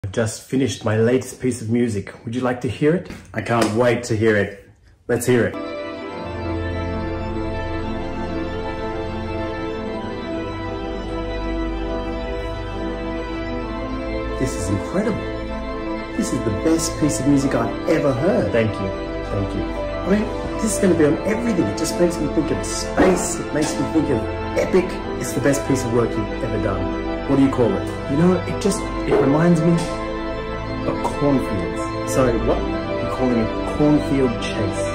I've just finished my latest piece of music. Would you like to hear it? I can't wait to hear it. Let's hear it. This is incredible. This is the best piece of music I've ever heard. Thank you. Thank you. I mean, this is going to be on everything. It just makes me think of space. It makes me think of epic. It's the best piece of work you've ever done. What do you call it? You know, it reminds me of cornfields. Sorry, what? I'm calling it cornfield chase.